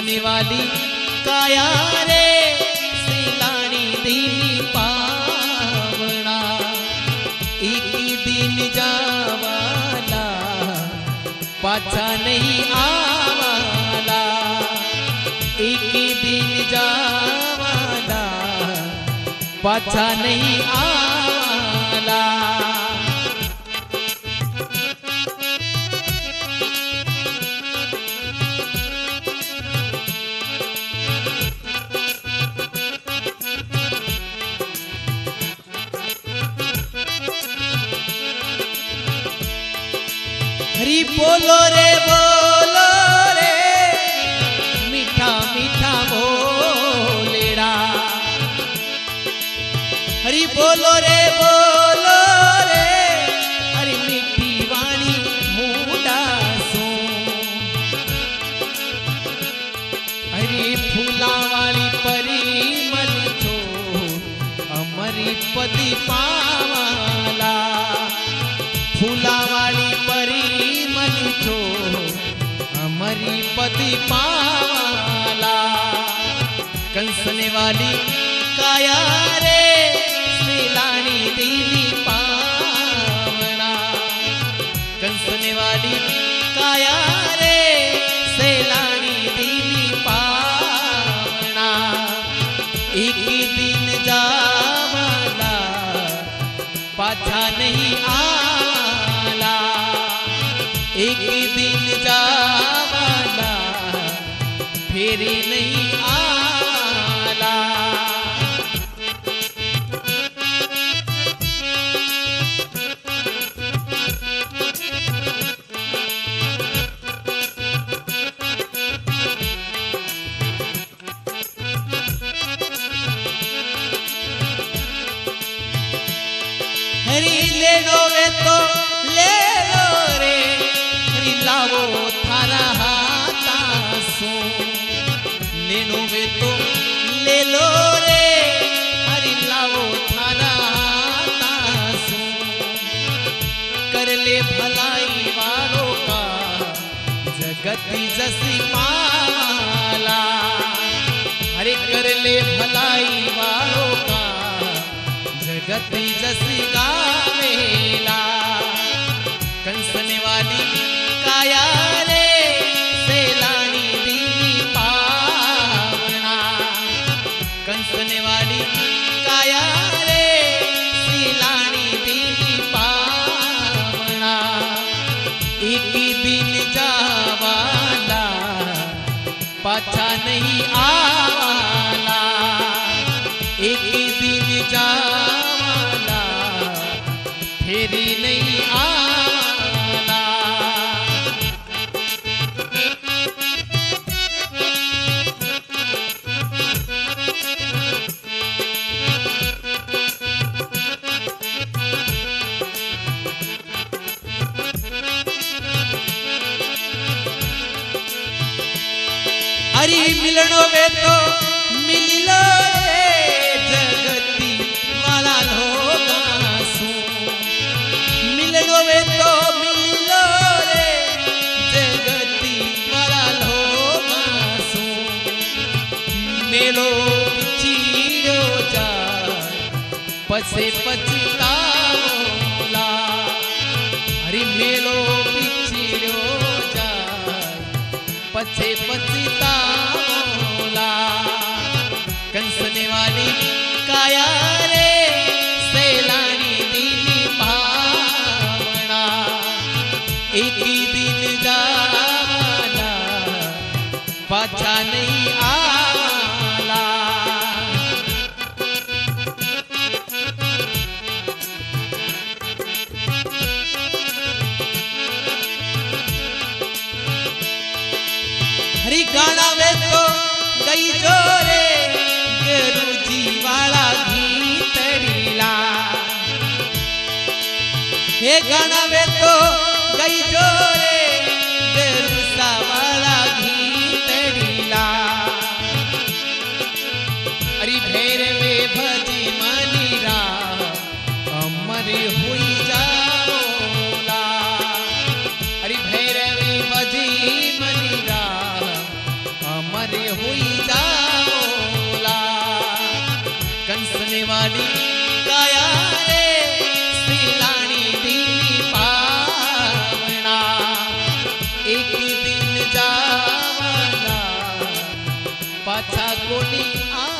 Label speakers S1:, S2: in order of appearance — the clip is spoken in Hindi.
S1: कंसने वाली काया रे सिलानी दिली पावना एक दिन जावाला पाछा नहीं आवाला एक दिन जावाला पाछा नहीं आवाला। हरी बोलो रे मीठा मीठा बोलेड़ा। हरी बोलो रे हरी मीठी वाणी मूडा सो। हरी फूला वाली परिमल छो अमरी पति पावाला फूला वाली परिमल छो अमरी पति पावाला। कंसने वाली काया रे सिलानी दिली पावना कंसने वाली काया रे सिलानी दिली पावना एक दिन जावाला पाछा नहीं आला एक दिन जावाला फिर नहीं आला। हरी ले लो वे तो ले लो रे हरी लावो थारा हाथा सो ले लो वे तो ले लो रे हरी लावो थारा हाथा सो। कर ले भलाई वालों का जगती जसी पाला हरे कर ले भलाई वालों का जगती जसी गावेला। कंसने वाली काया रे सिलानी दिली पावना कंसने वाली काया रे सिलानी दिली पावना एक दिन जावाला पाछा नहीं आवाला एक दिन जावाला फिर नहीं आवाला। हरी मिलनो वे तो मिल लो रे जगती वाला लोगा सो मिलनो वे तो मिल लो रे जगती वाला लोगा सो। मेलो पिछिड़ो जा पसे पछताओला हरी मेलो पिछिड़ो जा पछे पछताओला। कंसने वाली काया रे सिलानी दिली पावना एक दिन जावाला पाछा नहीं आला। हरी गाना वे तो गई जोरे गुरुजी वाला गीतड़ीला हे गाना वे तो गई जोरे गुरुसा वाला गीतड़ीला। हरी भेर वे भजी मनीरा अमर हुई जाओला हरी भेर वे भजी मनीरा अमर मरी गया रे सिलानी दिली पावना एक दिन जावना पाछा कोनी